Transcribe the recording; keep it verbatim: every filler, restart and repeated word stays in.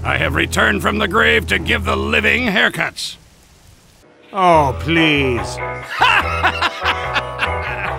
I have returned from the grave to give the living haircuts. Oh, please.